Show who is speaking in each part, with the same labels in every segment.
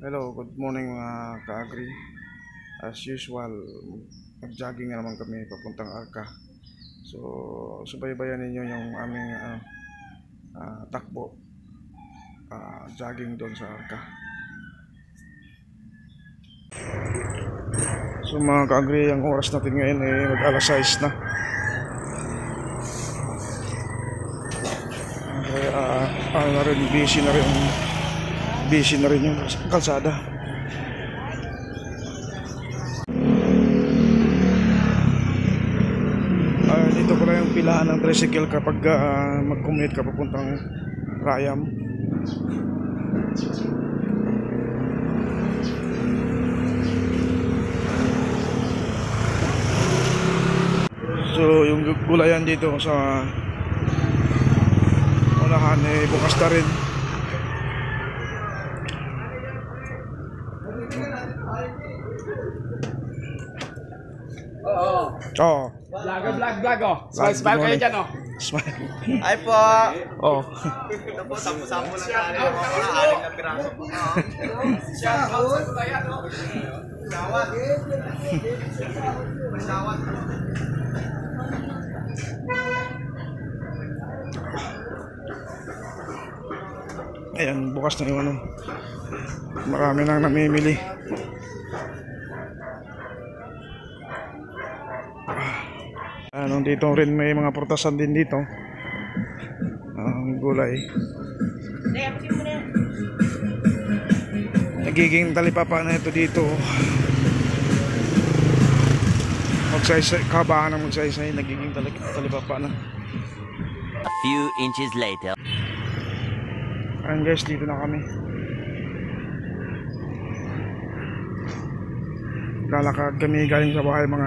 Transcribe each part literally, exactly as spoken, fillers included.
Speaker 1: Hello, good morning mga ka-agri. As usual, nag-jogging na naman kami papuntang Arca. So, subaybayan ninyo yung aming uh, uh, takbo, uh, jogging doon sa Arca. So mga ka-agri, ang oras natin ngayon ay eh, mag-alas sais na. Kaya uh, uh, na rin, busy na rin busy na rin yung kalsada. Uh, dito pala yung pilahan ng tricycle kapag uh, mag-commute ka papuntang Rayam. So yung gulayan dito sa unahan eh bukas na rin.
Speaker 2: Oo.
Speaker 1: Oo.
Speaker 2: Vlog, vlog, vlog oh. Smile, smile kayo dyan oh.
Speaker 1: Smile.
Speaker 3: Ay po.
Speaker 1: Oo.
Speaker 3: Ito po, sampo-sampo lang tayo. Mga aling na piraso po.
Speaker 2: Shout out sa gulayan oh.
Speaker 3: Sawat. Sawat.
Speaker 1: Ayan, bukas na yung ano. Marami nang namimili. Ano, dito rin may mga prutasan din dito. Ang uh, gulay. Nagiging talipapa na ito dito. Magsaysay, kabahan ng magsaysay, nagiging talipapa na.
Speaker 4: A few inches later.
Speaker 1: Ayan guys, dito na kami. Lalakad kami galing sa bahay mga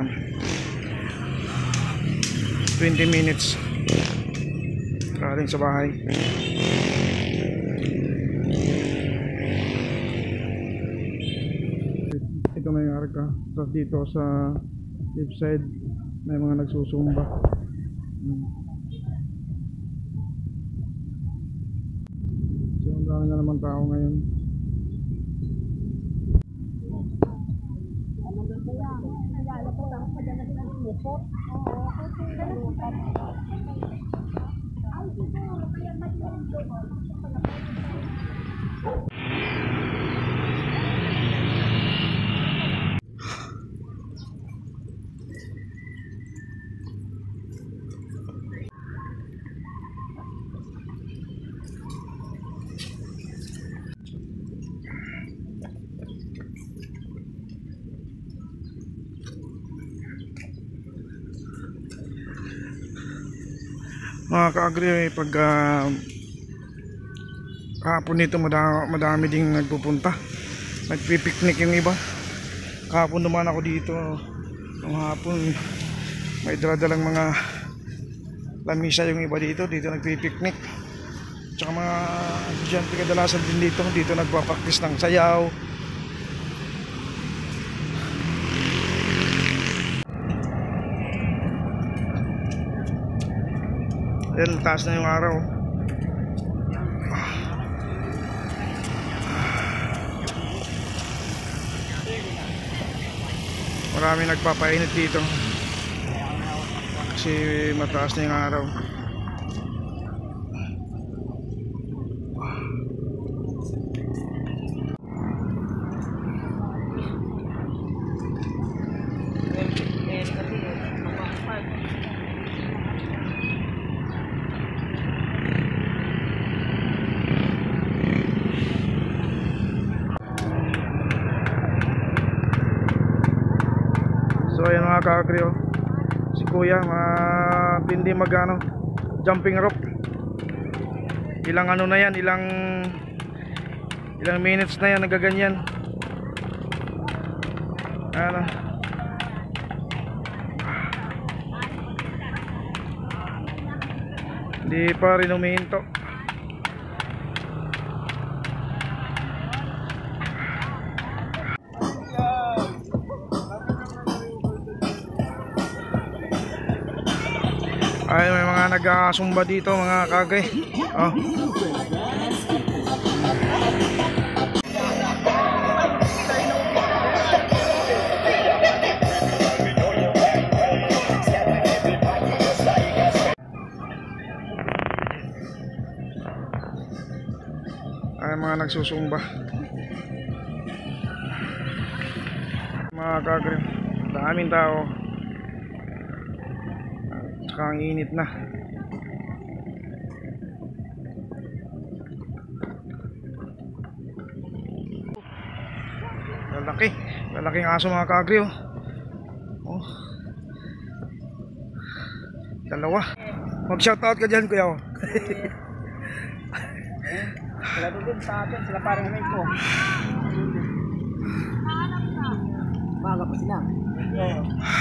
Speaker 1: twenty minutes galing sa bahay. Ito na yung Arca. Tapos dito sa left side may mga nagsusumba. hmm. So ang dami na naman tao ngayon. Mga ka-agri, pag uh, kahapon nito madami, madami ding nagpupunta, nagpipiknik yung iba. Kahapon naman ako dito ng hapon, may daladalang mga lamisa yung iba dito, dito nagpipiknik. Tsaka mga estudyante kadalasan din dito, dito nagpapraktis ng sayaw. Ayan, taas na yung araw. Marami nagpapainit dito kasi mataas na yung araw. So ayan mga ka-agri, oh. Si kuya matindi mag ano, jumping rope. Ilang ano na yan, ilang ilang minutes na yan nagaganyan. Ano, hindi pa rin umihinto. Ay, may mga nag-asumba dito mga kagay. Oh. Tayo mga nagsusumba. Mga kagrim, daming tao. Tsaka ang init na. Lalaki, lalaking aso mga kagri oh. Oh. Dalawa. Mag shoutout ka dyan kuya oh.
Speaker 2: Sila doon sa atin, sila parang may ko. Baga pa sila. Oo.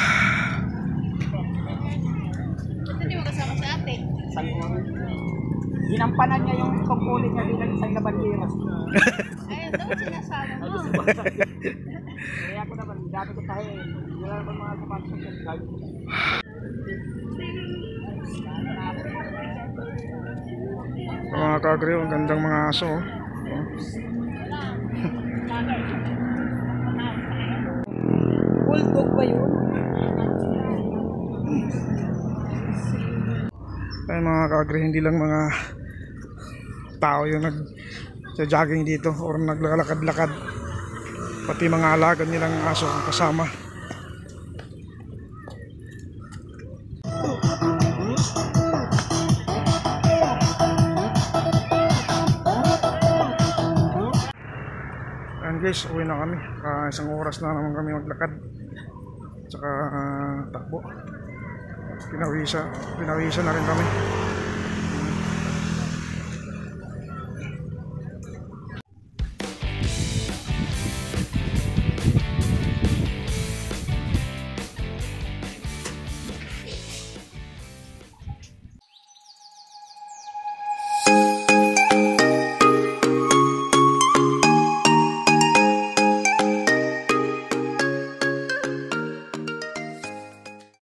Speaker 5: Hindi mo kasama sa ate.
Speaker 2: Saan ko rin? Ginampanan niya yung pagkulit niya bilang isang na bandiras.
Speaker 5: Ayun, daw sinasama mo.
Speaker 2: Kaya ako naman, dati ko tayo eh. Wala naman mga kapatid sa gagawin ko.
Speaker 1: Mga kagri, ang gandang mga aso oh.
Speaker 2: Bulldog ba yun?
Speaker 1: Ay mga kagri, hindi lang mga tao yung nag jogging dito or naglalakad-lakad, pati mga alaga nilang aso ang kasama. And guys, uwi na kami. Uh, isang oras na naman kami maglakad. Tsaka uh, takbo. Pinawisa, pinawisa na rin kami.